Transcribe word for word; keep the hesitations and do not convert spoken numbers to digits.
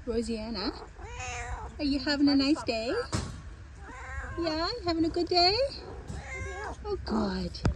Rosanna, are you having a nice day? Yeah, you having a good day? Oh, good.